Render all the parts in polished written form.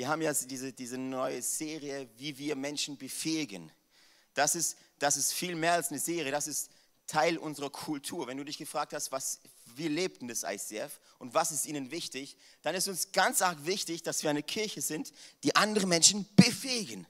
wir haben ja diese neue Serie, wie wir Menschen befähigen. Das ist viel mehr als eine Serie, das ist Teil unserer Kultur. Wenn du dich gefragt hast, wie lebt denn das ICF und was ist ihnen wichtig, dann ist uns ganz arg wichtig, dass wir eine Kirche sind, die andere Menschen befähigen.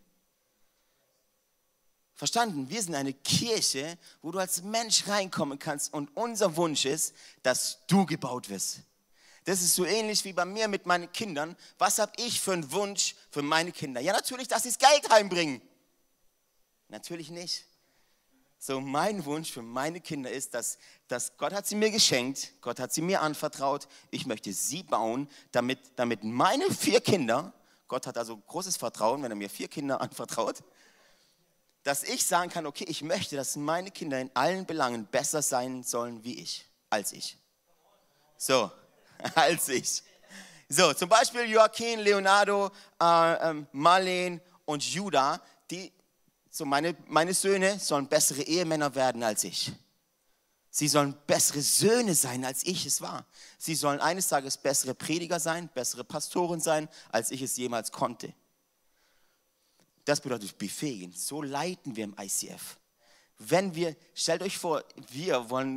Verstanden? Wir sind eine Kirche, wo du als Mensch reinkommen kannst und unser Wunsch ist, dass du gebaut wirst. Das ist so ähnlich wie bei mir mit meinen Kindern. Was habe ich für einen Wunsch für meine Kinder? Ja, natürlich, dass sie das Geld heimbringen. Natürlich nicht. So, mein Wunsch für meine Kinder ist, dass Gott hat sie mir geschenkt, Gott hat sie mir anvertraut. Ich möchte sie bauen, damit meine 4 Kinder, Gott hat also großes Vertrauen, wenn er mir 4 Kinder anvertraut, dass ich sagen kann, okay, ich möchte, dass meine Kinder in allen Belangen besser sein sollen wie ich, als ich. So, als ich. So, zum Beispiel Joaquin, Leonardo, Marlene und Judah, meine Söhne sollen bessere Ehemänner werden als ich. Sie sollen bessere Söhne sein, als ich es war. Sie sollen eines Tages bessere Prediger sein, bessere Pastoren sein, als ich es jemals konnte. Das bedeutet befähigen. So leiten wir im ICF. Stellt euch vor, wir wollen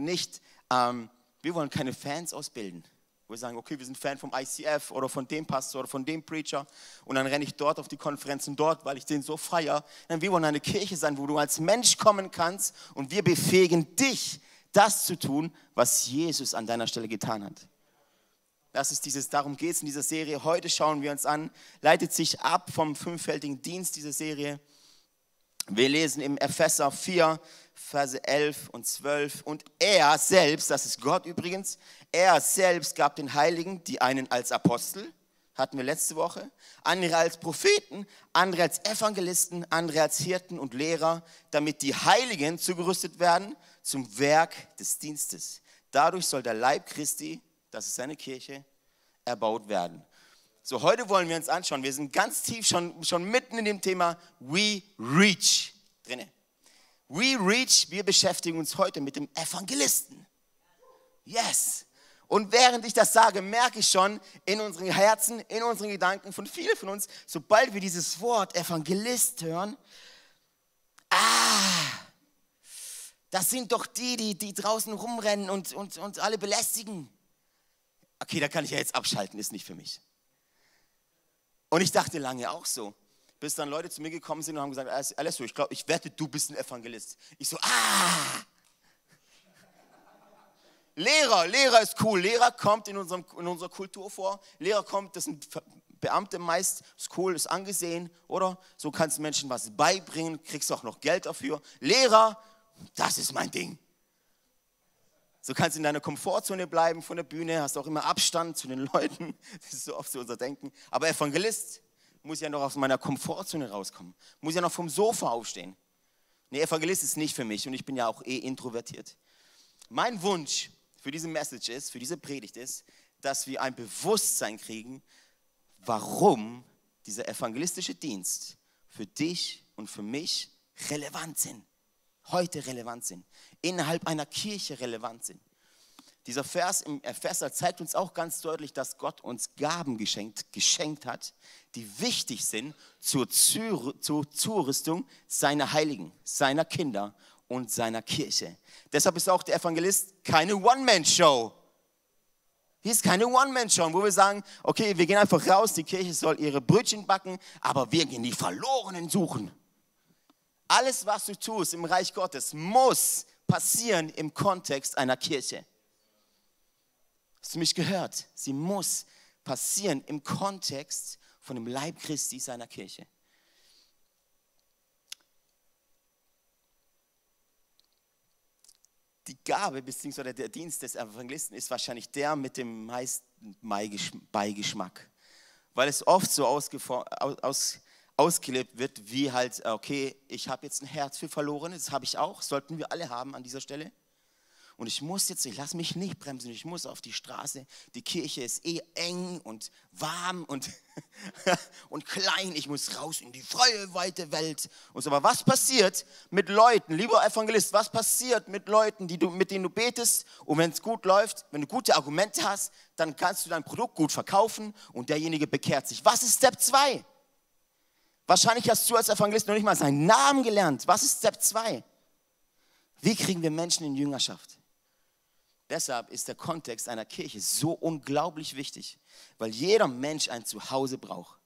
keine Fans ausbilden. Wir sagen, okay, wir sind Fan vom ICF oder von dem Pastor oder von dem Preacher und dann renne ich dort auf die Konferenzen dort, weil ich den so feiere. Wir wollen eine Kirche sein, wo du als Mensch kommen kannst und wir befähigen dich, das zu tun, was Jesus an deiner Stelle getan hat. Darum geht es in dieser Serie. Heute schauen wir uns an, leitet sich ab vom 5-fältigen Dienst dieser Serie. Wir lesen im Epheser 4, Verse 11 und 12. Und er selbst, das ist Gott übrigens, er selbst gab den Heiligen, die einen als Apostel, hatten wir letzte Woche, andere als Propheten, andere als Evangelisten, andere als Hirten und Lehrer, damit die Heiligen zugerüstet werden zum Werk des Dienstes. Dadurch soll der Leib Christi, das ist seine Kirche, erbaut werden. So, heute wollen wir uns anschauen, wir sind ganz tief schon mitten in dem Thema We Reach drin. We Reach, wir beschäftigen uns heute mit dem Evangelisten. Yes. Und während ich das sage, merke ich schon in unseren Herzen, in unseren Gedanken von vielen von uns, sobald wir dieses Wort Evangelist hören, das sind doch die draußen rumrennen und alle belästigen. Okay, da kann ich ja jetzt abschalten, ist nicht für mich. Und ich dachte lange auch so, bis dann Leute zu mir gekommen sind und haben gesagt, Alessio, ich wette, du bist ein Evangelist. Ich so, Lehrer ist cool. Lehrer kommt in unserer Kultur vor. Lehrer kommt, das sind Beamte meist, ist cool, ist angesehen, oder? So kannst du Menschen was beibringen, kriegst auch noch Geld dafür. Lehrer, das ist mein Ding. So kannst du in deiner Komfortzone bleiben von der Bühne, hast auch immer Abstand zu den Leuten. Das ist so oft so unser Denken. Aber Evangelist muss ja noch aus meiner Komfortzone rauskommen. Muss ja noch vom Sofa aufstehen. Nee, Evangelist ist nicht für mich und ich bin ja auch introvertiert. Mein Wunsch für diese Message ist, für diese Predigt ist, dass wir ein Bewusstsein kriegen, warum dieser evangelistische Dienst für dich und für mich relevant sind. Heute relevant sind. Innerhalb einer Kirche relevant sind. Dieser Vers im Epheser zeigt uns auch ganz deutlich, dass Gott uns Gaben geschenkt hat, die wichtig sind zur Zurüstung seiner Heiligen, seiner Kinder und seiner Kirche. Deshalb ist auch der Evangelist keine One-Man-Show. Hier ist keine One-Man-Show, wo wir sagen, okay, wir gehen einfach raus, die Kirche soll ihre Brötchen backen, aber wir gehen die Verlorenen suchen. Alles, was du tust im Reich Gottes, muss passieren im Kontext einer Kirche. Hast du mich gehört? Sie muss passieren im Kontext von dem Leib Christi seiner Kirche. Die Gabe bzw. der Dienst des Evangelisten ist wahrscheinlich der mit dem meisten Beigeschmack, weil es oft so ausgelebt wird, wie halt, okay, ich habe jetzt ein Herz für Verlorene, das habe ich auch, sollten wir alle haben an dieser Stelle. und ich lasse mich nicht bremsen, ich muss auf die Straße, die Kirche ist eng und warm und, und klein, ich muss raus in die freie, weite Welt. Und so, aber was passiert mit Leuten, lieber Evangelist, was passiert mit Leuten, mit denen du betest, und wenn es gut läuft, wenn du gute Argumente hast, dann kannst du dein Produkt gut verkaufen und derjenige bekehrt sich. Was ist Step 2? Wahrscheinlich hast du als Evangelist noch nicht mal seinen Namen gelernt. Was ist Step 2? Wie kriegen wir Menschen in Jüngerschaft? Deshalb ist der Kontext einer Kirche so unglaublich wichtig, weil jeder Mensch ein Zuhause braucht.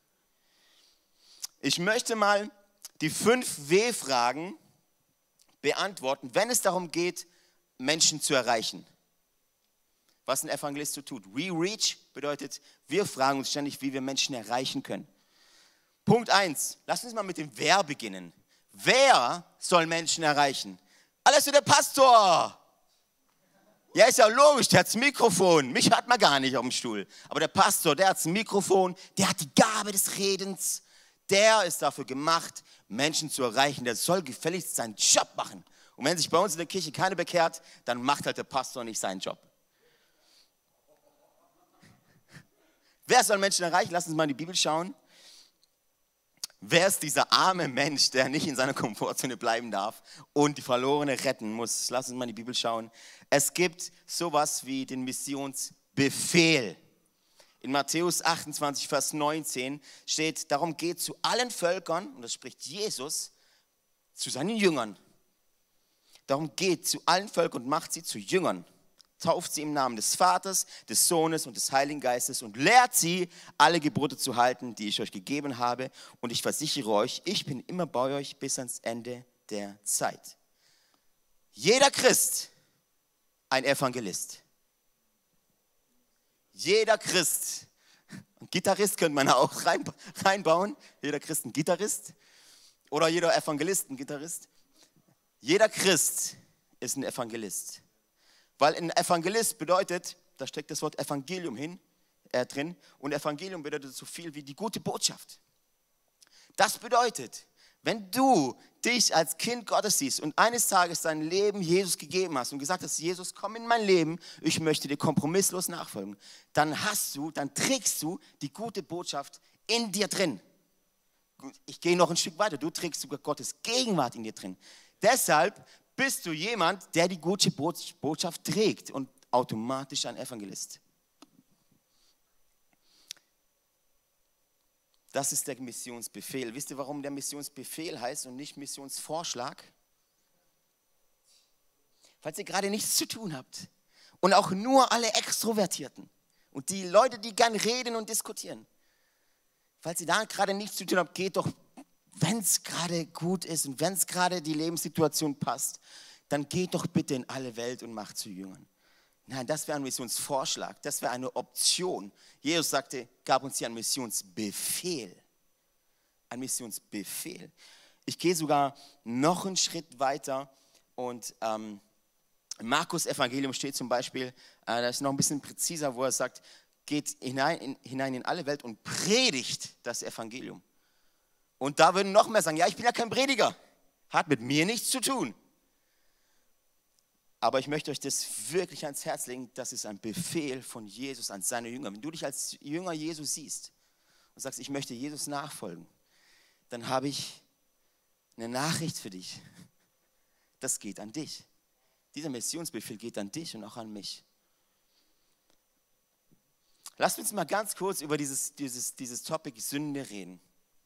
Ich möchte mal die 5 W-Fragen beantworten, wenn es darum geht, Menschen zu erreichen. Was ein Evangelist so tut. We reach bedeutet, wir fragen uns ständig, wie wir Menschen erreichen können. Punkt 1, lass uns mal mit dem Wer beginnen. Wer soll Menschen erreichen? Alles der Pastor. Ja, ist ja logisch, der hat das Mikrofon. Mich hat man gar nicht auf dem Stuhl. Aber der Pastor, der hat das Mikrofon, der hat die Gabe des Redens. Der ist dafür gemacht, Menschen zu erreichen. Der soll gefälligst seinen Job machen. Und wenn sich bei uns in der Kirche keiner bekehrt, dann macht halt der Pastor nicht seinen Job. Wer soll Menschen erreichen? Lass uns mal in die Bibel schauen. Wer ist dieser arme Mensch, der nicht in seiner Komfortzone bleiben darf und die Verlorene retten muss? Lass uns mal in die Bibel schauen. Es gibt sowas wie den Missionsbefehl. In Matthäus 28, Vers 19 steht, darum geht zu allen Völkern, und das spricht Jesus, zu seinen Jüngern. Darum geht zu allen Völkern und macht sie zu Jüngern. Tauft sie im Namen des Vaters, des Sohnes und des Heiligen Geistes und lehrt sie, alle Gebote zu halten, die ich euch gegeben habe. Und ich versichere euch, ich bin immer bei euch bis ans Ende der Zeit. Jeder Christ, ein Evangelist. Jeder Christ, ein Gitarrist könnte man auch reinbauen. Jeder Christ ein Gitarrist oder jeder Evangelist ein Gitarrist. Jeder Christ ist ein Evangelist. Weil ein Evangelist bedeutet, da steckt das Wort Evangelium drin, und Evangelium bedeutet so viel wie die gute Botschaft. Das bedeutet, wenn du dich als Kind Gottes siehst und eines Tages dein Leben Jesus gegeben hast und gesagt hast, Jesus, komm in mein Leben, ich möchte dir kompromisslos nachfolgen, dann trägst du die gute Botschaft in dir drin. Ich gehe noch ein Stück weiter, du trägst sogar Gottes Gegenwart in dir drin. Deshalb bist du jemand, der die gute Botschaft trägt und automatisch ein Evangelist. Das ist der Missionsbefehl. Wisst ihr, warum der Missionsbefehl heißt und nicht Missionsvorschlag? Falls ihr gerade nichts zu tun habt und auch nur alle Extrovertierten und die Leute, die gern reden und diskutieren. Falls ihr da gerade nichts zu tun habt, geht doch, wenn es gerade gut ist und wenn es gerade die Lebenssituation passt, dann geht doch bitte in alle Welt und macht zu Jüngern. Nein, das wäre ein Missionsvorschlag, das wäre eine Option. Jesus gab uns hier einen Missionsbefehl. Ein Missionsbefehl. Ich gehe sogar noch einen Schritt weiter und im Markus Evangelium steht zum Beispiel, das ist noch ein bisschen präziser, wo er sagt, geht hinein in alle Welt und predigt das Evangelium. Und da würden noch mehr sagen, ja, ich bin ja kein Prediger, hat mit mir nichts zu tun. Aber ich möchte euch das wirklich ans Herz legen, das ist ein Befehl von Jesus an seine Jünger. Wenn du dich als Jünger Jesus siehst und sagst, ich möchte Jesus nachfolgen, dann habe ich eine Nachricht für dich. Das geht an dich. Dieser Missionsbefehl geht an dich und auch an mich. Lasst uns mal ganz kurz über dieses Topic Sünde reden.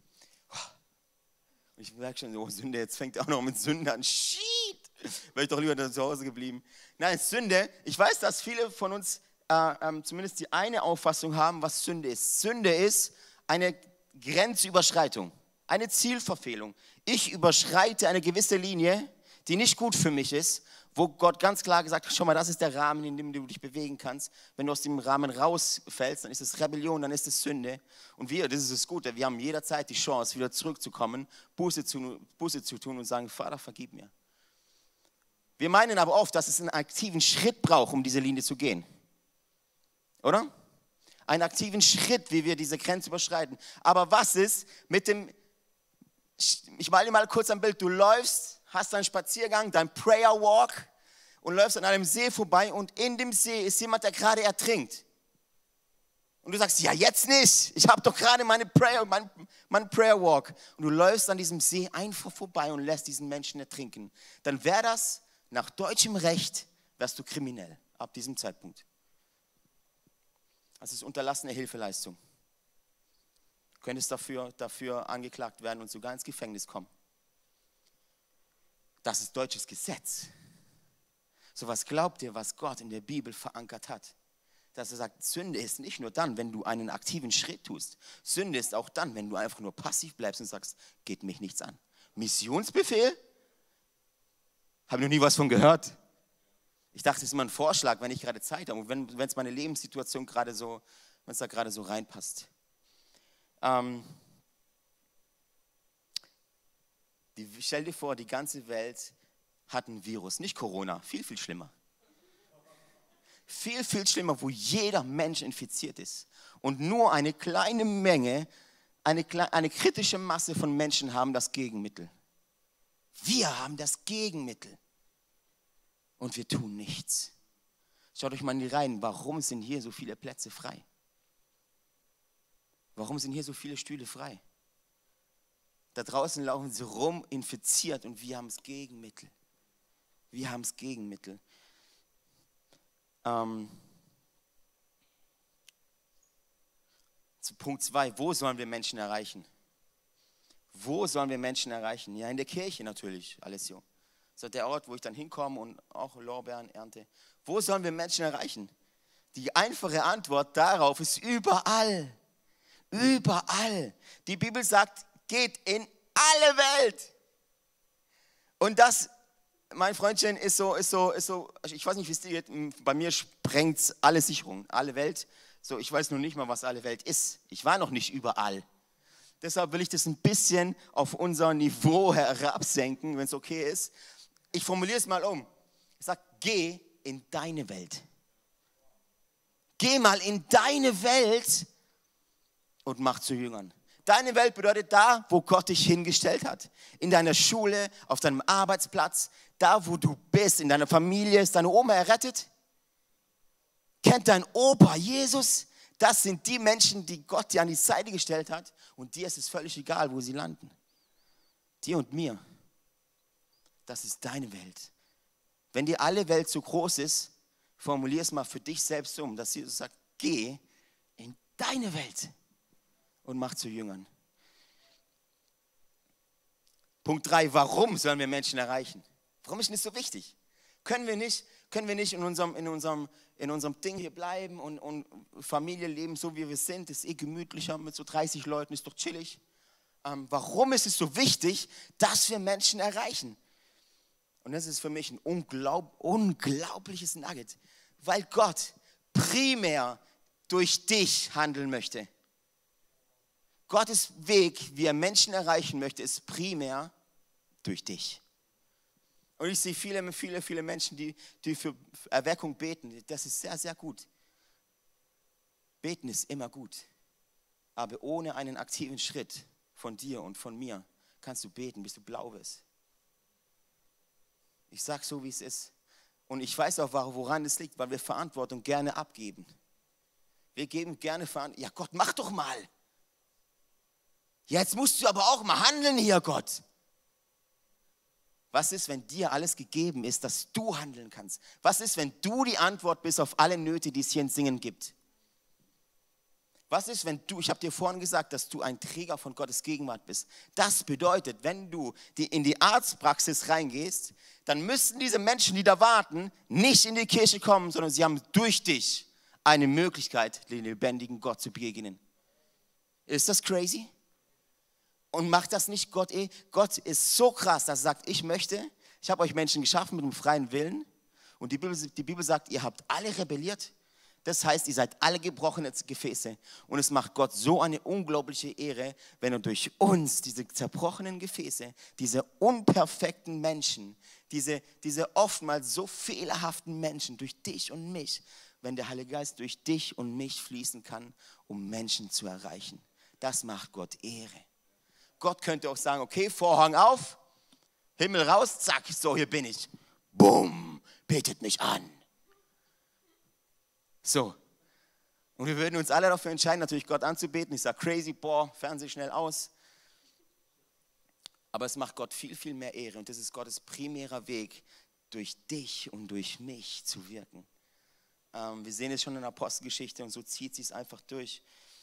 Ich merke schon, oh Sünde, jetzt fängt er auch noch mit Sünde an. Shit, wäre ich doch lieber zu Hause geblieben. Nein, Sünde, ich weiß, dass viele von uns zumindest die eine Auffassung haben, was Sünde ist. Sünde ist eine Grenzüberschreitung, eine Zielverfehlung. Ich überschreite eine gewisse Linie, die nicht gut für mich ist, wo Gott ganz klar gesagt hat, schau mal, das ist der Rahmen, in dem du dich bewegen kannst. Wenn du aus dem Rahmen rausfällst, dann ist es Rebellion, dann ist es Sünde. Und das ist das Gute, wir haben jederzeit die Chance, wieder zurückzukommen, Buße zu tun und sagen, Vater, vergib mir. Wir meinen aber oft, dass es einen aktiven Schritt braucht, um diese Linie zu gehen. Oder? Einen aktiven Schritt, wie wir diese Grenze überschreiten. Aber was ist mit dem, ich male dir mal kurz ein Bild, du läufst, hast deinen Spaziergang, dein Prayer Walk und läufst an einem See vorbei und in dem See ist jemand, der gerade ertrinkt. Und du sagst, ja jetzt nicht, ich habe doch gerade meinen Prayer Walk. Und du läufst an diesem See einfach vorbei und lässt diesen Menschen ertrinken. Dann wäre das, nach deutschem Recht, wärst du kriminell ab diesem Zeitpunkt. Das ist unterlassene Hilfeleistung. Du könntest dafür angeklagt werden und sogar ins Gefängnis kommen. Das ist deutsches Gesetz. So was glaubt ihr, was Gott in der Bibel verankert hat? Dass er sagt, Sünde ist nicht nur dann, wenn du einen aktiven Schritt tust. Sünde ist auch dann, wenn du einfach nur passiv bleibst und sagst, geht mich nichts an. Missionsbefehl? Habe noch nie was von gehört. Ich dachte, das ist immer ein Vorschlag, wenn ich gerade Zeit habe und wenn es meine Lebenssituation gerade so, wenn es da gerade so reinpasst. Stell dir vor, die ganze Welt hat ein Virus, nicht Corona, viel, viel schlimmer. Viel, viel schlimmer, wo jeder Mensch infiziert ist. Und nur eine kleine Menge, eine kritische Masse von Menschen haben das Gegenmittel. Wir haben das Gegenmittel. Und wir tun nichts. Schaut euch mal in die Reihen, warum sind hier so viele Plätze frei? Warum sind hier so viele Stühle frei? Da draußen laufen sie rum, infiziert und wir haben das Gegenmittel. Wir haben das Gegenmittel. Zu Punkt 2, wo sollen wir Menschen erreichen? Wo sollen wir Menschen erreichen? Ja, in der Kirche natürlich, Alessio. Das ist der Ort, wo ich dann hinkomme und auch Lorbeeren ernte. Wo sollen wir Menschen erreichen? Die einfache Antwort darauf ist überall. Überall. Die Bibel sagt, geht in alle Welt. Und das, mein Freundchen, ist so, ich weiß nicht, wie es dir geht, bei mir sprengt es alle Sicherungen, alle Welt. So, ich weiß noch nicht mal, was alle Welt ist. Ich war noch nicht überall. Deshalb will ich das ein bisschen auf unser Niveau herabsenken, wenn es okay ist. Ich formuliere es mal um. Ich sage, geh in deine Welt. Geh mal in deine Welt und mach zu Jüngern. Deine Welt bedeutet da, wo Gott dich hingestellt hat. In deiner Schule, auf deinem Arbeitsplatz, da wo du bist, in deiner Familie. Ist deine Oma errettet? Kennt dein Opa Jesus? Das sind die Menschen, die Gott dir an die Seite gestellt hat. Und dir ist es völlig egal, wo sie landen. Dir und mir. Das ist deine Welt. Wenn dir alle Welt zu groß ist, formulier es mal für dich selbst um, dass Jesus sagt, geh in deine Welt und mach zu Jüngern. Punkt 3, warum sollen wir Menschen erreichen? Warum ist das so wichtig? Können wir nicht in unserem Ding hier bleiben und Familie leben, so wie wir sind? Das ist gemütlicher mit so 30 Leuten, ist doch chillig. Warum ist es so wichtig, dass wir Menschen erreichen? Und das ist für mich ein unglaubliches Nugget, weil Gott primär durch dich handeln möchte. Gottes Weg, wie er Menschen erreichen möchte, ist primär durch dich. Und ich sehe viele Menschen, die für Erweckung beten. Das ist sehr, sehr gut. Beten ist immer gut. Aber ohne einen aktiven Schritt von dir und von mir kannst du beten, bis du blau wirst. Ich sage so, wie es ist. Und ich weiß auch, woran es liegt, weil wir Verantwortung gerne abgeben. Wir geben gerne Verantwortung. Ja, Gott, mach doch mal. Ja, jetzt musst du aber auch mal handeln hier, Gott. Was ist, wenn dir alles gegeben ist, dass du handeln kannst? Was ist, wenn du die Antwort bist auf alle Nöte, die es hier in Singen gibt? Was ist, wenn du, ich habe dir vorhin gesagt, dass du ein Träger von Gottes Gegenwart bist. Das bedeutet, wenn du in die Arztpraxis reingehst, dann müssen diese Menschen, die da warten, nicht in die Kirche kommen, sondern sie haben durch dich eine Möglichkeit, den lebendigen Gott zu begegnen. Ist das crazy? Und macht das nicht Gott Gott ist so krass, dass er sagt, ich habe euch Menschen geschaffen mit einem freien Willen. Und die Bibel sagt, ihr habt alle rebelliert. Das heißt, ihr seid alle gebrochene Gefäße. Und es macht Gott so eine unglaubliche Ehre, wenn er durch uns, diese zerbrochenen Gefäße, diese unperfekten Menschen, diese oftmals so fehlerhaften Menschen, durch dich und mich, wenn der Heilige Geist durch dich und mich fließen kann, um Menschen zu erreichen. Das macht Gott Ehre. Gott könnte auch sagen, okay, Vorhang auf, Himmel raus, zack, so hier bin ich. Boom, betet mich an. So. Und wir würden uns alle dafür entscheiden, natürlich Gott anzubeten. Ich sage crazy, Fernseh schnell aus. Aber es macht Gott viel, viel mehr Ehre. Und das ist Gottes primärer Weg, durch dich und durch mich zu wirken. Wir sehen es schon in der Apostelgeschichte und so zieht sie es einfach durch.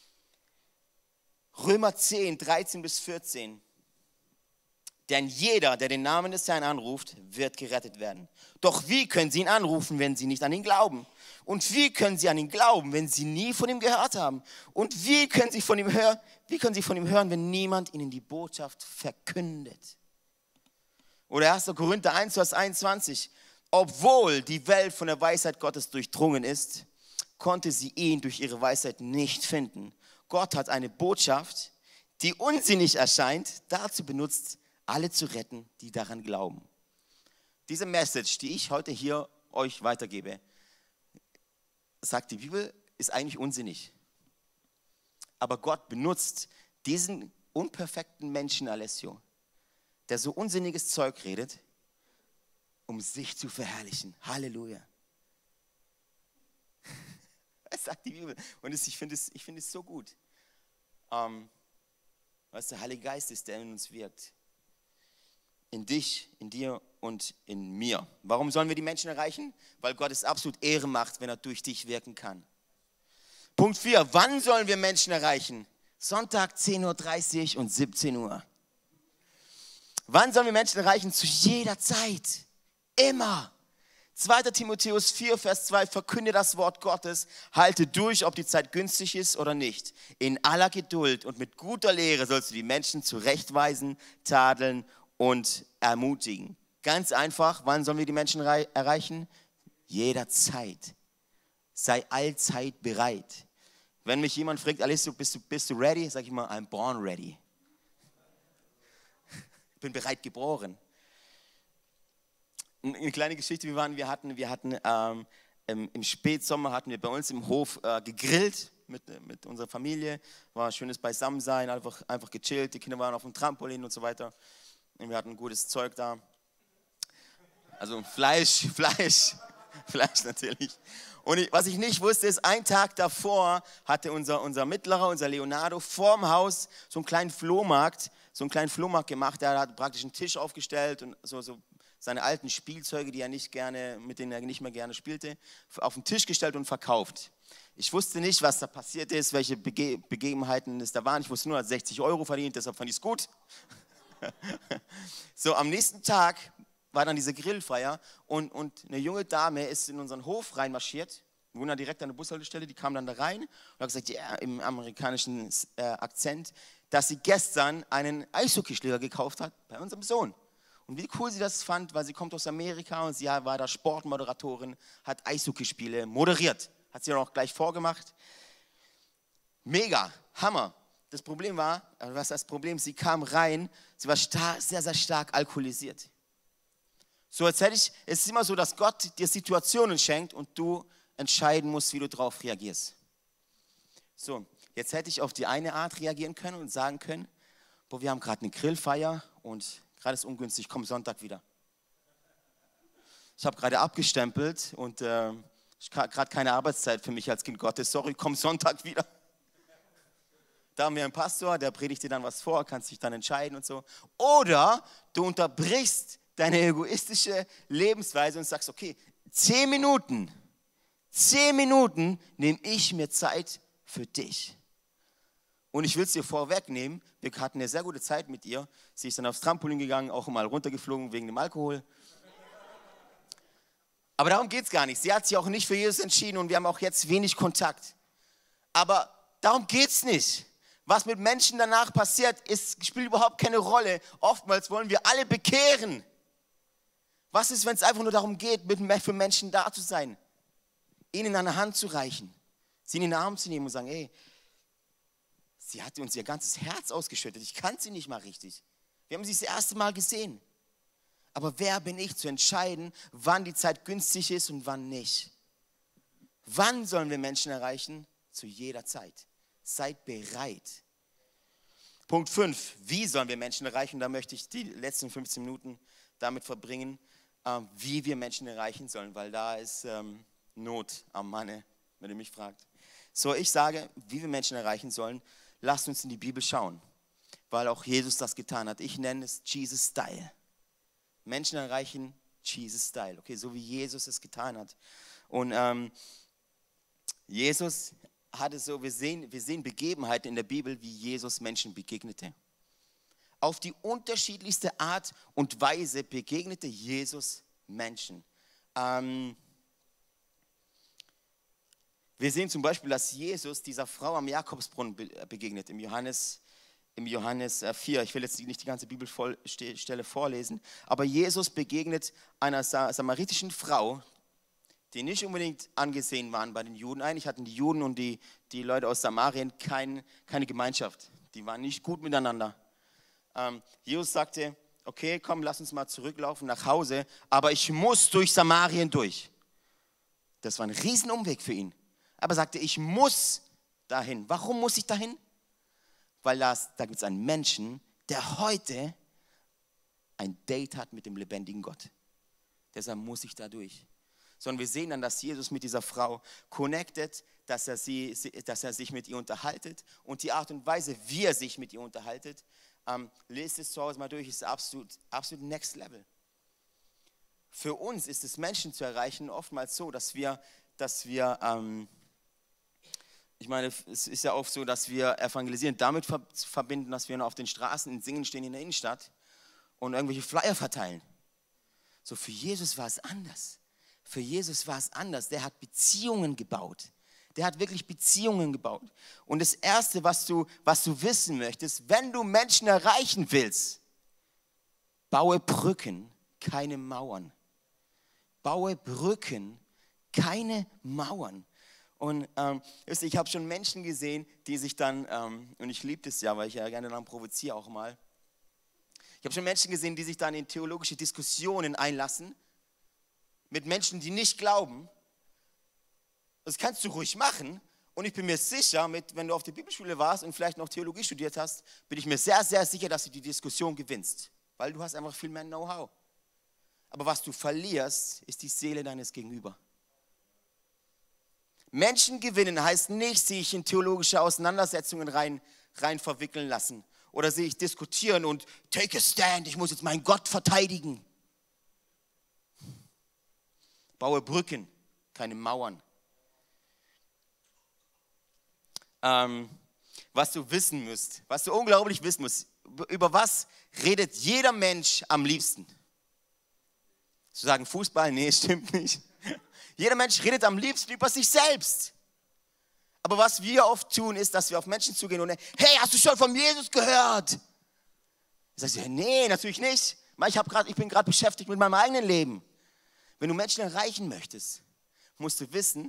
Römer 10, 13 bis 14. Denn jeder, der den Namen des Herrn anruft, wird gerettet werden. Doch wie können sie ihn anrufen, wenn sie nicht an ihn glauben? Und wie können sie an ihn glauben, wenn sie nie von ihm gehört haben? Und wie können sie von ihm hören, wenn niemand ihnen die Botschaft verkündet? Oder 1. Korinther 1, Vers 21. Obwohl die Welt von der Weisheit Gottes durchdrungen ist, konnte sie ihn durch ihre Weisheit nicht finden. Gott hat eine Botschaft, die unsinnig erscheint, dazu benutzt, alle zu retten, die daran glauben. Diese Message, die ich heute hier euch weitergebe, sagt die Bibel, ist eigentlich unsinnig. Aber Gott benutzt diesen unperfekten Menschen, Alessio, der so unsinniges Zeug redet, um sich zu verherrlichen. Halleluja. Das sagt die Bibel. Und ich finde es so gut. Was der Heilige Geist ist, der in uns wirkt. In dich, in dir und in mir. Warum sollen wir die Menschen erreichen? Weil Gott es absolut Ehre macht, wenn er durch dich wirken kann. Punkt 4. Wann sollen wir Menschen erreichen? Sonntag 10:30 Uhr und 17 Uhr. Wann sollen wir Menschen erreichen? Zu jeder Zeit. Immer. 2. Timotheus 4, Vers 2, verkünde das Wort Gottes, halte durch, ob die Zeit günstig ist oder nicht. In aller Geduld und mit guter Lehre sollst du die Menschen zurechtweisen, tadeln und ermutigen. Ganz einfach, wann sollen wir die Menschen erreichen? Jederzeit. Sei allzeit bereit. Wenn mich jemand fragt, Alessio, bist du ready? Sag ich mal, I'm born ready. Ich bin bereit geboren. Eine kleine Geschichte, wir hatten im Spätsommer hatten wir bei uns im Hof gegrillt mit unserer Familie. War ein schönes Beisammensein, einfach gechillt. Die Kinder waren auf dem Trampolin und so weiter. Und wir hatten gutes Zeug da. Also Fleisch natürlich. Und was ich nicht wusste, ist, einen Tag davor hatte unser Mittlerer, unser Leonardo, vorm Haus so einen kleinen Flohmarkt gemacht. Er hat praktisch einen Tisch aufgestellt und so seine alten Spielzeuge, mit denen er nicht mehr gerne spielte, auf den Tisch gestellt und verkauft. Ich wusste nicht, was da passiert ist, welche Begebenheiten es da waren. Ich wusste nur, er hat 60 € verdient, deshalb fand ich es gut. So, am nächsten Tag war dann diese Grillfeier und eine junge Dame ist in unseren Hof reinmarschiert. Wir wohnen da direkt an der Bushaltestelle, die kam dann da rein und hat gesagt, ja, im amerikanischen Akzent, dass sie gestern einen Eishockeyschläger gekauft hat bei unserem Sohn. Und wie cool sie das fand, weil sie kommt aus Amerika und sie war da Sportmoderatorin, hat Eishockeyspiele moderiert. Hat sie auch gleich vorgemacht. Mega, Hammer. Das Problem war, sie kam rein, sie war sehr, sehr stark alkoholisiert. So, es ist immer so, dass Gott dir Situationen schenkt und du entscheiden musst, wie du darauf reagierst. So, jetzt hätte ich auf die eine Art reagieren können und sagen können, wir haben gerade eine Grillfeier und gerade ist ungünstig, komm Sonntag wieder. Ich habe gerade abgestempelt und gerade keine Arbeitszeit für mich als Kind Gottes. Sorry, komm Sonntag wieder. Da haben wir einen Pastor, der predigt dir dann was vor, kannst dich dann entscheiden und so. Oder du unterbrichst deine egoistische Lebensweise und sagst, okay, 10 Minuten nehme ich mir Zeit für dich. Und ich will es dir vorwegnehmen, wir hatten eine sehr gute Zeit mit ihr. Sie ist dann aufs Trampolin gegangen, auch mal runtergeflogen wegen dem Alkohol. Aber darum geht es gar nicht. Sie hat sich auch nicht für Jesus entschieden und wir haben auch jetzt wenig Kontakt. Aber darum geht es nicht. Was mit Menschen danach passiert, spielt überhaupt keine Rolle. Oftmals wollen wir alle bekehren. Was ist, wenn es einfach nur darum geht, für Menschen da zu sein? Ihnen eine Hand zu reichen, sie in den Arm zu nehmen und sagen, ey, sie hat uns ihr ganzes Herz ausgeschüttet. Ich kannte sie nicht mal richtig. Wir haben sie das erste Mal gesehen. Aber wer bin ich zu entscheiden, wann die Zeit günstig ist und wann nicht? Wann sollen wir Menschen erreichen? Zu jeder Zeit. Seid bereit. Punkt 5. Wie sollen wir Menschen erreichen? Da möchte ich die letzten 15 Minuten damit verbringen. wie wir Menschen erreichen sollen, weil da ist Not am Manne, wenn ihr mich fragt. So, ich sage, wie wir Menschen erreichen sollen, lasst uns in die Bibel schauen, weil auch Jesus das getan hat. Ich nenne es Jesus Style. Menschen erreichen Jesus Style, okay, so wie Jesus es getan hat. Und Jesus hatte so, wir sehen Begebenheiten in der Bibel, wie Jesus Menschen begegnete. Auf die unterschiedlichste Art und Weise begegnete Jesus Menschen. Wir sehen zum Beispiel, dass Jesus dieser Frau am Jakobsbrunnen begegnet, im Johannes 4. Ich will jetzt nicht die ganze Bibelstelle vorlesen, aber Jesus begegnet einer samaritischen Frau, die nicht unbedingt angesehen waren bei den Juden. Eigentlich hatten die Juden und die Leute aus Samarien keine Gemeinschaft. Die waren nicht gut miteinander. Jesus sagte, okay, komm, lass uns mal zurücklaufen nach Hause, aber ich muss durch Samarien durch. Das war ein Riesenumweg für ihn. Aber er sagte, ich muss dahin. Warum muss ich dahin? Weil da gibt es einen Menschen, der heute ein Date hat mit dem lebendigen Gott. Deshalb muss ich da durch. Sondern wir sehen dann, dass Jesus mit dieser Frau connectet, dass er sich mit ihr unterhaltet. Und die Art und Weise, wie er sich mit ihr unterhaltet, lest es zu Hause mal durch, ist absolut next level. Für uns ist es, Menschen zu erreichen, oftmals so, dass wir ich meine, es ist ja oft so, dass wir evangelisieren damit verbinden, dass wir auf den Straßen in Singen stehen in der Innenstadt und irgendwelche Flyer verteilen. So, für Jesus war es anders. Für Jesus war es anders. Der hat Beziehungen gebaut. Der hat wirklich Beziehungen gebaut. Und das Erste, was du wissen möchtest, wenn du Menschen erreichen willst, baue Brücken, keine Mauern. Baue Brücken, keine Mauern. Und ich habe schon Menschen gesehen, die sich dann, und ich liebe das ja, weil ich ja gerne dann provoziere auch mal, ich habe schon Menschen gesehen, die sich dann in theologische Diskussionen einlassen, mit Menschen, die nicht glauben. Das kannst du ruhig machen. Und ich bin mir sicher, wenn du auf der Bibelschule warst und vielleicht noch Theologie studiert hast, bin ich mir sehr, sehr sicher, dass du die Diskussion gewinnst. Weil du hast einfach viel mehr Know-how. Aber was du verlierst, ist die Seele deines Gegenüber. Menschen gewinnen heißt nicht, sich in theologische Auseinandersetzungen rein verwickeln lassen. Oder sich diskutieren und take a stand, ich muss jetzt meinen Gott verteidigen. Baue Brücken, keine Mauern. Was du wissen musst, was du unglaublich wissen musst, über was redet jeder Mensch am liebsten? Zu sagen Fußball? Nee, stimmt nicht. Jeder Mensch redet am liebsten über sich selbst. Aber was wir oft tun, ist, dass wir auf Menschen zugehen und hey, hast du schon von Jesus gehört? Sagst du, nee, natürlich nicht. Ich bin gerade beschäftigt mit meinem eigenen Leben. Wenn du Menschen erreichen möchtest, musst du wissen,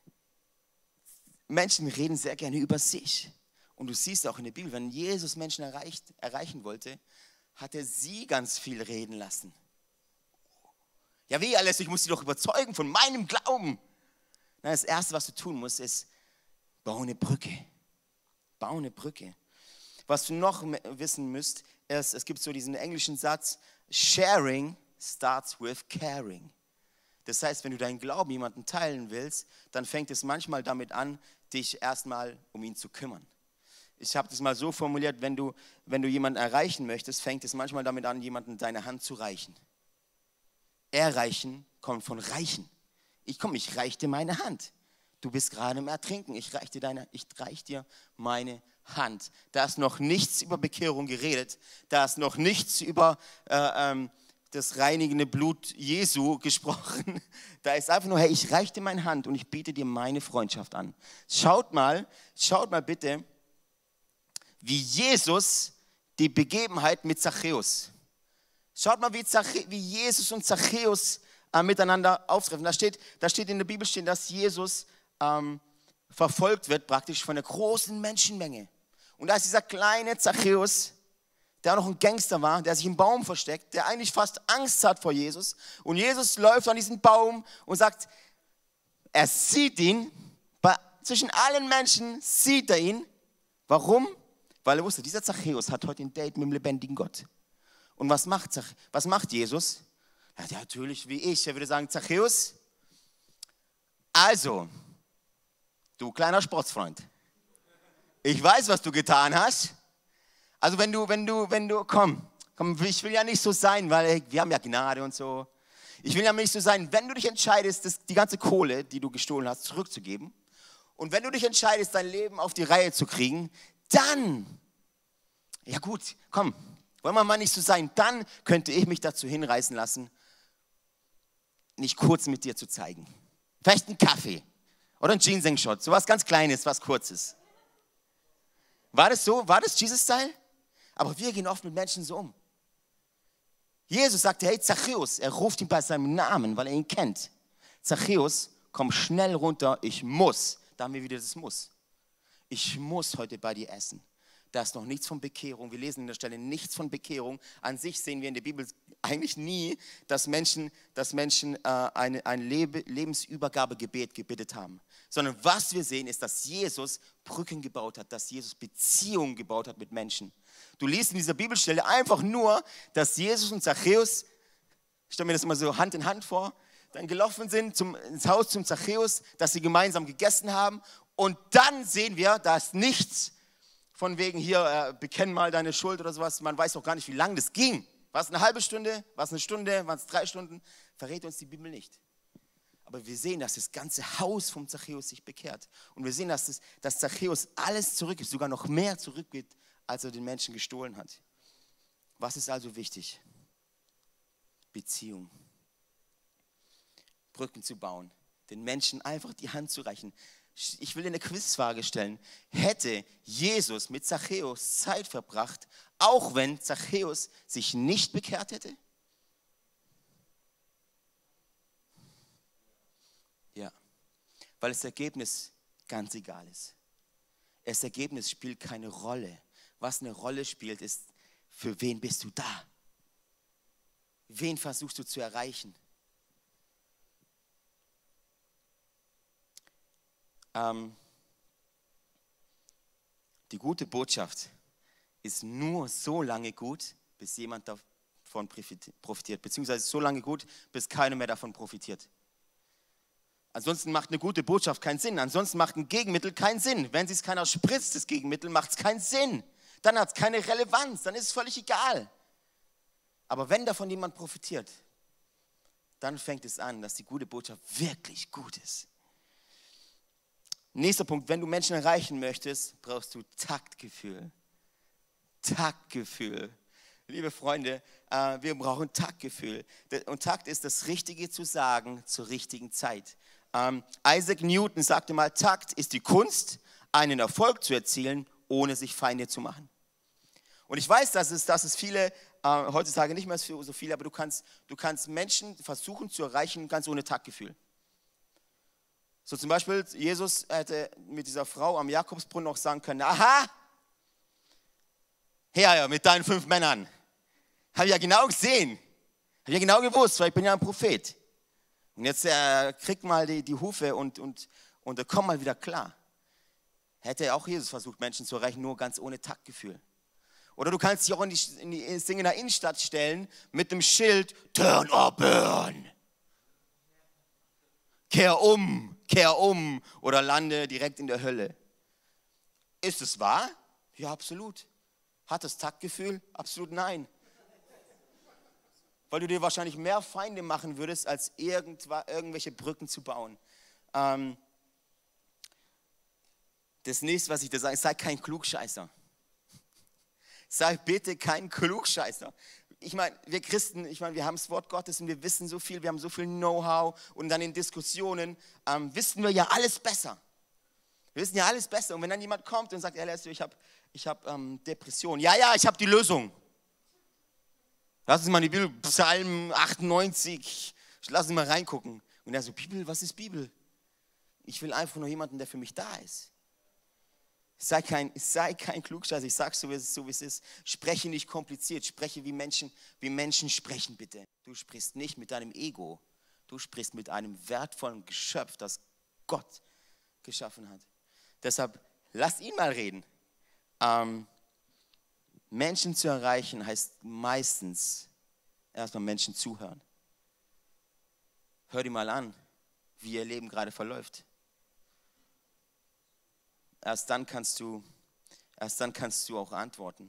Menschen reden sehr gerne über sich. Und du siehst auch in der Bibel, wenn Jesus Menschen erreichen wollte, hat er sie ganz viel reden lassen. Ja, wie alles? Ich muss sie doch überzeugen von meinem Glauben. Nein, das Erste, was du tun musst, ist, bau eine Brücke. Bau eine Brücke. Was du noch wissen müsst, ist, es gibt so diesen englischen Satz, sharing starts with caring. Das heißt, wenn du deinen Glauben jemandem teilen willst, dann fängt es manchmal damit an, dich erstmal um ihn zu kümmern. Ich habe das mal so formuliert, wenn du jemanden erreichen möchtest, fängt es manchmal damit an, jemandem deine Hand zu reichen. Erreichen kommt von reichen. Ich reiche dir meine Hand. Du bist gerade im Ertrinken, ich reiche dir meine Hand. Da ist noch nichts über Bekehrung geredet, da ist noch nichts über das reinigende Blut Jesu gesprochen. Da ist einfach nur, hey, ich reiche dir meine Hand und ich biete dir meine Freundschaft an. Schaut mal bitte, wie Jesus die Begebenheit mit Zachäus. Schaut mal, wie Jesus und Zachäus miteinander auftreffen. Da steht in der Bibel, dass Jesus verfolgt wird, praktisch von einer großen Menschenmenge. Und da ist dieser kleine Zachäus, der noch ein Gangster war, der sich im Baum versteckt, der eigentlich fast Angst hat vor Jesus. Und Jesus läuft an diesen Baum und sagt, er sieht ihn, zwischen allen Menschen sieht er ihn. Warum? Weil er wusste, dieser Zachäus hat heute ein Date mit dem lebendigen Gott. Und was macht Jesus? Ja, natürlich wie ich. Er würde sagen, Zachäus, also, du kleiner Sportsfreund, ich weiß, was du getan hast. Also komm, ich will ja nicht so sein, weil wir haben ja Gnade und so. Ich will ja nicht so sein, wenn du dich entscheidest, die ganze Kohle, die du gestohlen hast, zurückzugeben. Und wenn du dich entscheidest, dein Leben auf die Reihe zu kriegen, dann, ja gut, komm, wollen wir mal nicht so sein, dann könnte ich mich dazu hinreißen lassen, nicht kurz mit dir zu zeigen. Vielleicht einen Kaffee oder einen Ginseng-Shot, sowas ganz Kleines, was Kurzes. War das so? War das Jesus-Style? Aber wir gehen oft mit Menschen so um. Jesus sagte, hey Zachäus, er ruft ihn bei seinem Namen, weil er ihn kennt. Zachäus, komm schnell runter, ich muss. Da haben wir wieder das Muss. Ich muss heute bei dir essen. Da ist noch nichts von Bekehrung. Wir lesen in der Stelle nichts von Bekehrung. An sich sehen wir in der Bibel eigentlich nie, dass Menschen ein Lebensübergabegebet gebetet haben. Sondern was wir sehen, ist, dass Jesus Brücken gebaut hat, dass Jesus Beziehungen gebaut hat mit Menschen. Du liest in dieser Bibelstelle einfach nur, dass Jesus und Zachäus, ich stelle mir das immer so Hand in Hand vor, dann gelaufen sind ins Haus zum Zachäus, dass sie gemeinsam gegessen haben. Und dann sehen wir, dass nichts von wegen hier, bekenn mal deine Schuld oder sowas. Man weiß auch gar nicht, wie lange das ging. War es eine halbe Stunde? War es eine Stunde? Waren es 3 Stunden? Verrät uns die Bibel nicht. Aber wir sehen, dass das ganze Haus vom Zachäus sich bekehrt. Und wir sehen, dass Zachäus alles zurückgibt, sogar noch mehr zurückgibt, als er den Menschen gestohlen hat. Was ist also wichtig? Beziehung. Brücken zu bauen. Den Menschen einfach die Hand zu reichen. Ich will dir eine Quizfrage stellen. Hätte Jesus mit Zachäus Zeit verbracht, auch wenn Zachäus sich nicht bekehrt hätte? Ja, weil das Ergebnis ganz egal ist. Das Ergebnis spielt keine Rolle. Was eine Rolle spielt, ist, für wen bist du da? Wen versuchst du zu erreichen? Die gute Botschaft ist nur so lange gut, bis jemand davon profitiert, beziehungsweise so lange gut, bis keiner mehr davon profitiert. Ansonsten macht eine gute Botschaft keinen Sinn, ansonsten macht ein Gegenmittel keinen Sinn. Wenn es keiner spritzt, das Gegenmittel, macht es keinen Sinn. Dann hat es keine Relevanz, dann ist es völlig egal. Aber wenn davon jemand profitiert, dann fängt es an, dass die gute Botschaft wirklich gut ist. Nächster Punkt, wenn du Menschen erreichen möchtest, brauchst du Taktgefühl. Taktgefühl. Liebe Freunde, wir brauchen Taktgefühl. Und Takt ist das Richtige zu sagen zur richtigen Zeit. Isaac Newton sagte mal, Takt ist die Kunst, einen Erfolg zu erzielen, ohne sich Feinde zu machen. Und ich weiß, dass es viele, heutzutage nicht mehr so viele, aber du kannst Menschen versuchen zu erreichen, ganz ohne Taktgefühl. So zum Beispiel, Jesus hätte mit dieser Frau am Jakobsbrunnen noch sagen können, aha, her mit deinen 5 Männern. Habe ich ja genau gesehen. Habe ich ja genau gewusst, weil ich bin ja ein Prophet. Und jetzt krieg mal die Hufe und komm mal wieder klar. Hätte auch Jesus versucht, Menschen zu erreichen, nur ganz ohne Taktgefühl. Oder du kannst dich auch in die Singener Innenstadt stellen mit dem Schild, Turn or Burn. Kehr um oder lande direkt in der Hölle. Ist es wahr? Ja, absolut. Hat es Taktgefühl? Absolut nein. Weil du dir wahrscheinlich mehr Feinde machen würdest, als irgendwelche Brücken zu bauen. Das nächste, was ich dir sage, sei kein Klugscheißer. Sei bitte kein Klugscheißer. Ich meine, wir Christen, wir haben das Wort Gottes und wir wissen so viel, wir haben so viel Know-how und dann in Diskussionen wissen wir ja alles besser. Wir wissen ja alles besser. Und wenn dann jemand kommt und sagt, ich habe Depression. Ja, ich habe die Lösung. Lass uns mal in die Bibel, Psalm 98, lass uns mal reingucken. Und er so, Bibel, was ist Bibel? Ich will einfach nur jemanden, der für mich da ist. Sei kein Klugscheißer, ich sag's so, wie es ist. Spreche nicht kompliziert, spreche wie Menschen sprechen, bitte. Du sprichst nicht mit deinem Ego, du sprichst mit einem wertvollen Geschöpf, das Gott geschaffen hat. Deshalb, lass ihn mal reden. Menschen zu erreichen heißt meistens erstmal Menschen zuhören. Hör dir mal an, wie ihr Leben gerade verläuft. Erst dann kannst du auch antworten.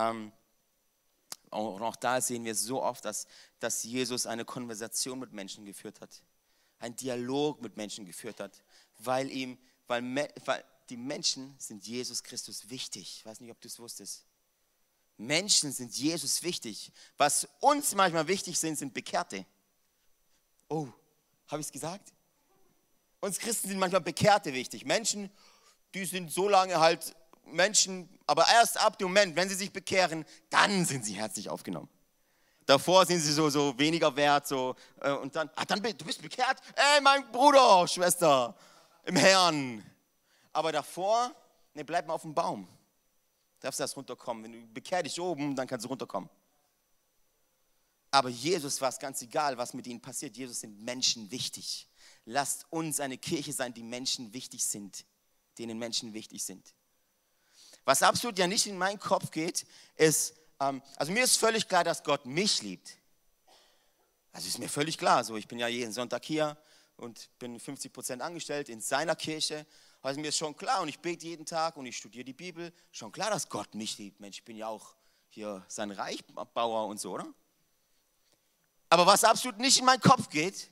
Auch da sehen wir so oft, dass Jesus eine Konversation mit Menschen geführt hat. Einen Dialog mit Menschen geführt hat. Weil die Menschen sind Jesus Christus wichtig. Ich weiß nicht, ob du es wusstest. Menschen sind Jesus wichtig. Was uns manchmal wichtig sind Bekehrte. Oh, habe ich es gesagt? Uns Christen sind manchmal Bekehrte wichtig. Menschen, die sind so lange halt Menschen, aber erst ab dem Moment, wenn sie sich bekehren, dann sind sie herzlich aufgenommen. Davor sind sie so weniger wert, und dann, du bist bekehrt? Ey, mein Bruder, Schwester, im Herrn. Aber davor, bleib mal auf dem Baum. Darfst du erst runterkommen. Wenn du bekehr dich oben, dann kannst du runterkommen. Aber Jesus war es ganz egal, was mit ihnen passiert. Jesus sind Menschen wichtig. Lasst uns eine Kirche sein, die Menschen wichtig sind, denen Menschen wichtig sind. Was absolut ja nicht in meinen Kopf geht, ist, also mir ist völlig klar, dass Gott mich liebt. Also ist mir völlig klar, so ich bin ja jeden Sonntag hier und bin 50% angestellt in seiner Kirche. Also mir ist schon klar und ich bete jeden Tag und ich studiere die Bibel. Schon klar, dass Gott mich liebt. Mensch, ich bin ja auch hier sein Reichbauer und so, oder? Aber was absolut nicht in meinen Kopf geht,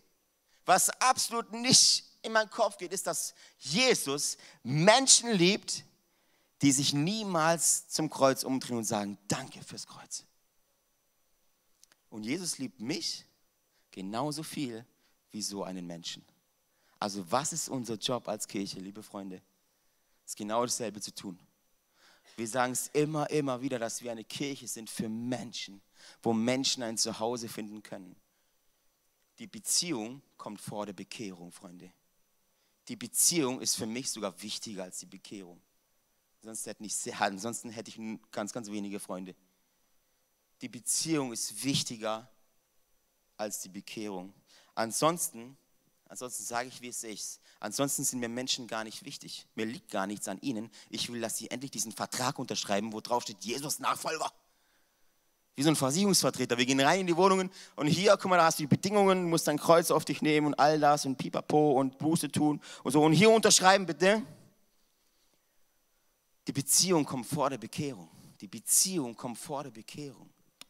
ist, dass Jesus Menschen liebt, die sich niemals zum Kreuz umdrehen und sagen, danke fürs Kreuz. Und Jesus liebt mich genauso viel wie so einen Menschen. Also was ist unser Job als Kirche, liebe Freunde? Es ist genau dasselbe zu tun. Wir sagen es immer wieder, dass wir eine Kirche sind für Menschen, wo Menschen ein Zuhause finden können. Die Beziehung kommt vor der Bekehrung, Freunde. Die Beziehung ist für mich sogar wichtiger als die Bekehrung. Ansonsten hätte ich ganz, ganz wenige Freunde. Die Beziehung ist wichtiger als die Bekehrung. Ansonsten sage ich, wie es ist. Ansonsten sind mir Menschen gar nicht wichtig. Mir liegt gar nichts an ihnen. Ich will, dass sie endlich diesen Vertrag unterschreiben, wo drauf steht, Jesus Nachfolger. Wie so ein Versicherungsvertreter. Wir gehen rein in die Wohnungen und hier, guck mal, da hast du die Bedingungen, musst dein Kreuz auf dich nehmen und all das und pipapo und Buße tun und so. Und hier unterschreiben bitte. Die Beziehung kommt vor der Bekehrung. Die Beziehung kommt vor der Bekehrung.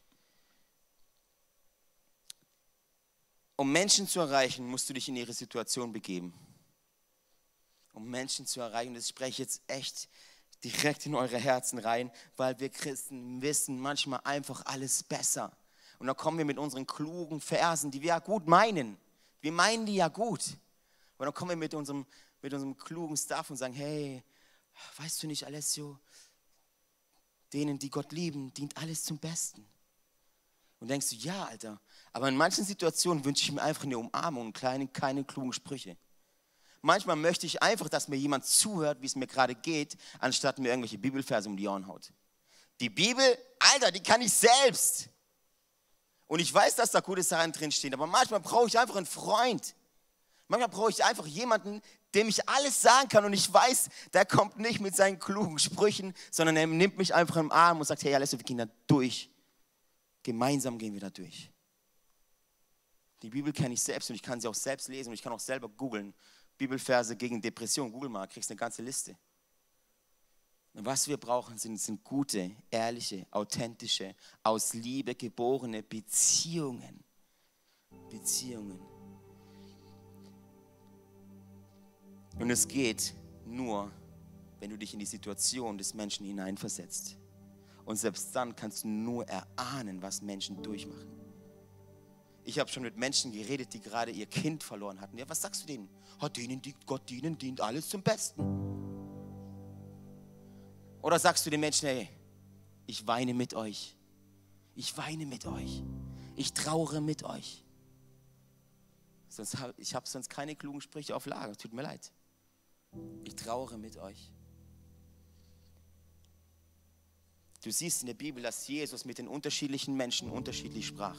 Um Menschen zu erreichen, musst du dich in ihre Situation begeben. Um Menschen zu erreichen, das spreche ich jetzt echt direkt in eure Herzen rein, weil wir Christen wissen manchmal einfach alles besser. Und dann kommen wir mit unseren klugen Versen, die wir ja gut meinen. Wir meinen die ja gut. Und dann kommen wir mit unserem klugen Stuff und sagen, hey, weißt du nicht, Alessio, denen, die Gott lieben, dient alles zum Besten. Und denkst du, ja, Alter, aber in manchen Situationen wünsche ich mir einfach eine Umarmung und keine klugen Sprüche. Manchmal möchte ich einfach, dass mir jemand zuhört, wie es mir gerade geht, anstatt mir irgendwelche Bibelverse um die Ohren haut. Die Bibel, Alter, die kann ich selbst. Und ich weiß, dass da gute Sachen drinstehen, aber manchmal brauche ich einfach einen Freund. Manchmal brauche ich einfach jemanden, dem ich alles sagen kann und ich weiß, der kommt nicht mit seinen klugen Sprüchen, sondern er nimmt mich einfach im Arm und sagt, hey, Alessio, wir gehen da durch. Gemeinsam gehen wir da durch. Die Bibel kenne ich selbst und ich kann sie auch selbst lesen und ich kann auch selber googeln. Bibelverse gegen Depression, google mal, kriegst eine ganze Liste. Und was wir brauchen, sind gute, ehrliche, authentische, aus Liebe geborene Beziehungen. Beziehungen. Und es geht nur, wenn du dich in die Situation des Menschen hineinversetzt. Und selbst dann kannst du nur erahnen, was Menschen durchmachen. Ich habe schon mit Menschen geredet, die gerade ihr Kind verloren hatten. Ja, was sagst du denen? Gott dient alles zum Besten. Oder sagst du den Menschen, hey, ich weine mit euch. Ich weine mit euch. Ich trauere mit euch. Ich habe sonst keine klugen Sprüche auf Lager. Tut mir leid. Ich trauere mit euch. Du siehst in der Bibel, dass Jesus mit den unterschiedlichen Menschen unterschiedlich sprach.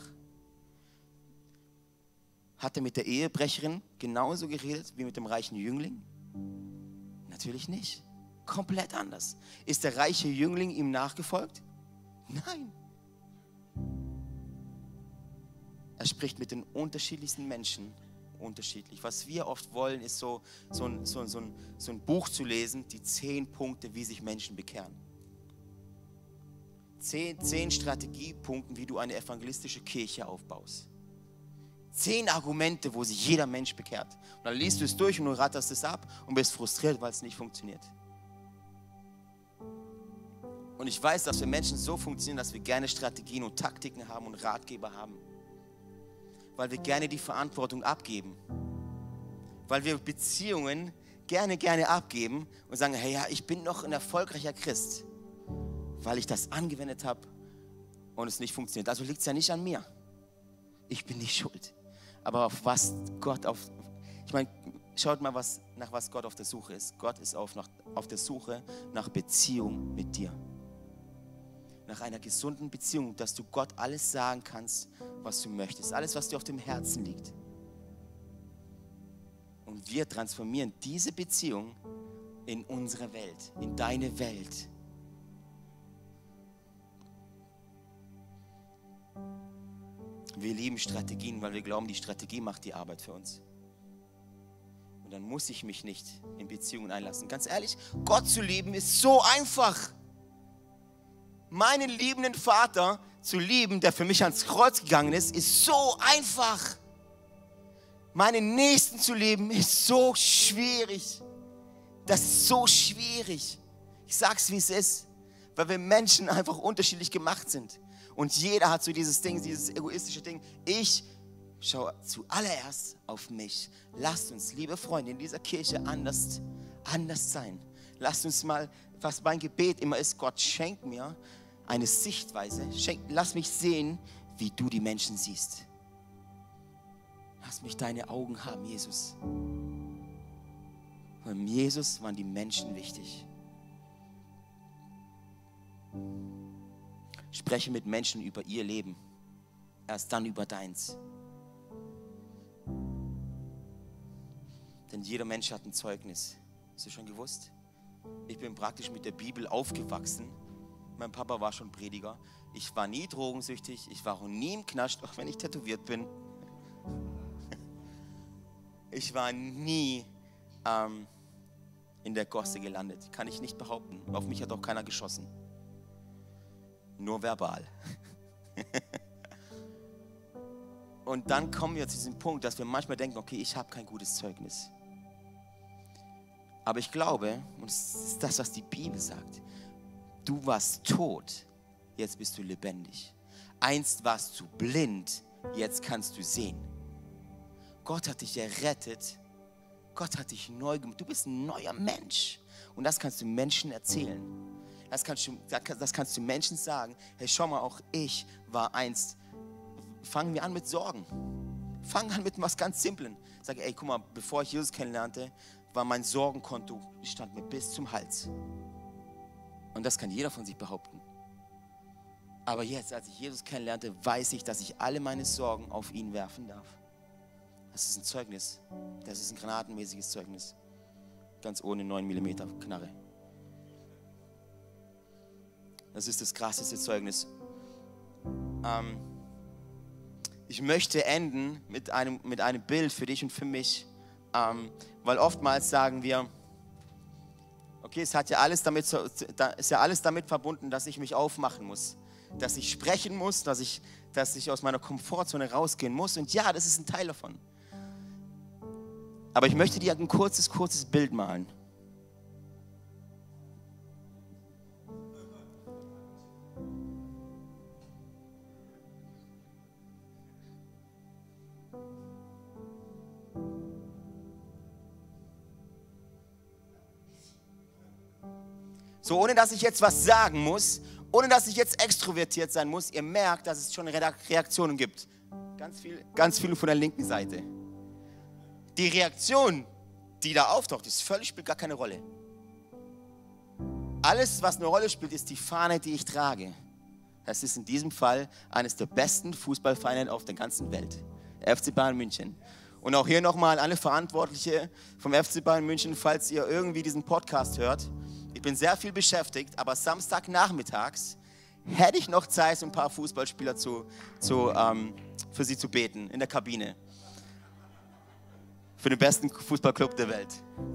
Hat er mit der Ehebrecherin genauso geredet wie mit dem reichen Jüngling? Natürlich nicht. Komplett anders. Ist der reiche Jüngling ihm nachgefolgt? Nein. Er spricht mit den unterschiedlichsten Menschen unterschiedlich. Was wir oft wollen, ist so ein Buch zu lesen, die 10 Punkte, wie sich Menschen bekehren. 10 Strategiepunkten, wie du eine evangelistische Kirche aufbaust. 10 Argumente, wo sich jeder Mensch bekehrt. Und dann liest du es durch und du ratterst es ab und bist frustriert, weil es nicht funktioniert. Und ich weiß, dass wir Menschen so funktionieren, dass wir gerne Strategien und Taktiken haben und Ratgeber haben. Weil wir gerne die Verantwortung abgeben. Weil wir Beziehungen gerne abgeben und sagen, hey, ja, ich bin noch ein erfolgreicher Christ, weil ich das angewendet habe und es nicht funktioniert. Also liegt es ja nicht an mir. Ich bin nicht schuld. Aber auf was Gott ich meine, schaut mal, nach was Gott auf der Suche ist. Gott ist auf der Suche nach Beziehung mit dir. Nach einer gesunden Beziehung, dass du Gott alles sagen kannst, was du möchtest. Alles, was dir auf dem Herzen liegt. Und wir transformieren diese Beziehung in unsere Welt, in deine Welt. Wir lieben Strategien, weil wir glauben, die Strategie macht die Arbeit für uns. Und dann muss ich mich nicht in Beziehungen einlassen. Ganz ehrlich, Gott zu lieben ist so einfach. Meinen liebenden Vater zu lieben, der für mich ans Kreuz gegangen ist so einfach. Meinen Nächsten zu lieben, ist so schwierig. Das ist so schwierig. Ich sag's, wie es ist, weil wir Menschen einfach unterschiedlich gemacht sind. Und jeder hat so dieses Ding, dieses egoistische Ding. Ich schaue zuallererst auf mich. Lasst uns, liebe Freunde, in dieser Kirche anders sein. Lasst uns mal, was mein Gebet immer ist, Gott, schenk mir eine Sichtweise. Lass mich sehen, wie du die Menschen siehst. Lass mich deine Augen haben, Jesus. Bei Jesus waren die Menschen wichtig. Spreche mit Menschen über ihr Leben, erst dann über deins. Denn jeder Mensch hat ein Zeugnis. Hast du schon gewusst? Ich bin praktisch mit der Bibel aufgewachsen. Mein Papa war schon Prediger. Ich war nie drogensüchtig. Ich war auch nie im Knast, auch wenn ich tätowiert bin. Ich war nie in der Gosse gelandet. Kann ich nicht behaupten. Auf mich hat auch keiner geschossen. Nur verbal. Und dann kommen wir zu diesem Punkt, dass wir manchmal denken, okay, ich habe kein gutes Zeugnis. Aber ich glaube, und das ist das, was die Bibel sagt, du warst tot, jetzt bist du lebendig. Einst warst du blind, jetzt kannst du sehen. Gott hat dich errettet, Gott hat dich neu gemacht, du bist ein neuer Mensch. Und das kannst du Menschen erzählen. Das kannst du Menschen sagen, hey, schau mal, auch ich war einst. Fangen wir an mit Sorgen. Fangen an mit was ganz Simplem. Sag, ey, guck mal, bevor ich Jesus kennenlernte, war mein Sorgenkonto, stand mir bis zum Hals. Und das kann jeder von sich behaupten. Aber jetzt, als ich Jesus kennenlernte, weiß ich, dass ich alle meine Sorgen auf ihn werfen darf. Das ist ein Zeugnis. Das ist ein granatenmäßiges Zeugnis. Ganz ohne 9 mm Knarre. Das ist das krasseste Zeugnis. Ich möchte enden mit einem Bild für dich und für mich, weil oftmals sagen wir, okay, ist ja alles damit verbunden, dass ich mich aufmachen muss, dass ich sprechen muss, dass ich aus meiner Komfortzone rausgehen muss. Und ja, das ist ein Teil davon. Aber ich möchte dir ein kurzes Bild malen. So, ohne dass ich jetzt was sagen muss, ohne dass ich jetzt extrovertiert sein muss, ihr merkt, dass es schon Reaktionen gibt. Ganz viele von der linken Seite. Die Reaktion, die da auftaucht, spielt gar keine Rolle. Alles, was eine Rolle spielt, ist die Fahne, die ich trage. Das ist in diesem Fall eines der besten Fußballvereine auf der ganzen Welt. FC Bayern München. Und auch hier nochmal alle Verantwortliche vom FC Bayern München, falls ihr irgendwie diesen Podcast hört. Ich bin sehr viel beschäftigt, aber Samstagnachmittags hätte ich noch Zeit, so ein paar Fußballspieler für sie zu beten in der Kabine. für den besten Fußballclub der Welt.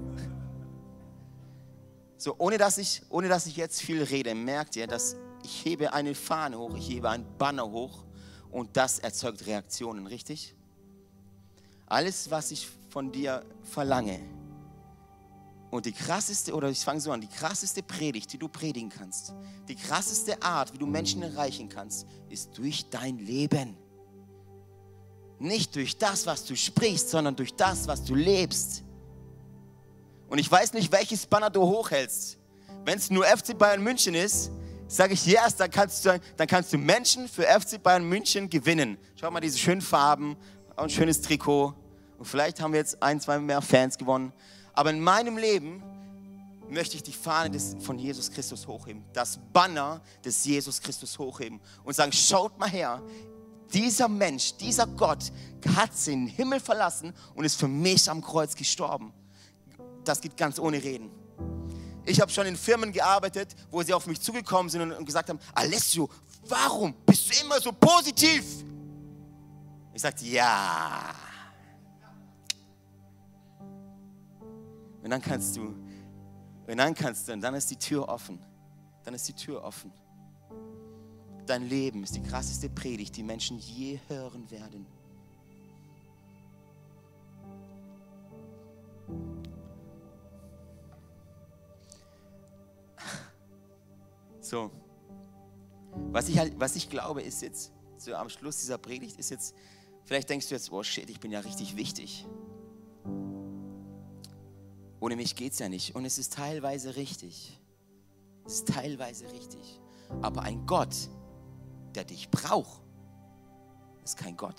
So, ohne dass ich jetzt viel rede, merkt ihr, dass ich hebe eine Fahne hoch, ich hebe einen Banner hoch und das erzeugt Reaktionen, richtig? Alles, was ich von dir verlange und die krasseste, oder ich fange so an, die krasseste Predigt, die du predigen kannst, die krasseste Art, wie du Menschen erreichen kannst, ist durch dein Leben. Nicht durch das, was du sprichst, sondern durch das, was du lebst. Und ich weiß nicht, welches Banner du hochhältst. Wenn es nur FC Bayern München ist, sage ich, yes, dann kannst du Menschen für FC Bayern München gewinnen. Schau mal, diese schönen Farben, ein schönes Trikot. Und vielleicht haben wir jetzt 1, 2 mehr Fans gewonnen. Aber in meinem Leben möchte ich die Fahne von Jesus Christus hochheben. Das Banner des Jesus Christus hochheben. Und sagen, schaut mal her, dieser Mensch, dieser Gott hat den Himmel verlassen und ist für mich am Kreuz gestorben. Das geht ganz ohne Reden. Ich habe schon in Firmen gearbeitet, wo sie auf mich zugekommen sind und gesagt haben, Alessio, warum bist du immer so positiv? Ich sagte, ja. Und dann kannst du, und dann ist die Tür offen. Dann ist die Tür offen. Dein Leben ist die krasseste Predigt, die Menschen je hören werden. So, was ich glaube ist jetzt, so am Schluss dieser Predigt ist jetzt, vielleicht denkst du jetzt, oh shit, ich bin ja richtig wichtig. Ohne mich geht's ja nicht. Und es ist teilweise richtig. Es ist teilweise richtig. Aber ein Gott, der dich braucht, ist kein Gott.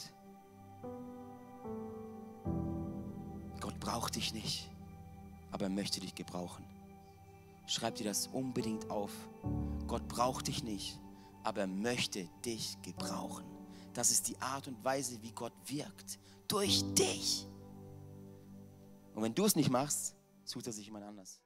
Gott braucht dich nicht, aber er möchte dich gebrauchen. Schreib dir das unbedingt auf. Gott braucht dich nicht, aber er möchte dich gebrauchen. Das ist die Art und Weise, wie Gott wirkt. Durch dich. Und wenn du es nicht machst, sucht er sich jemand anders.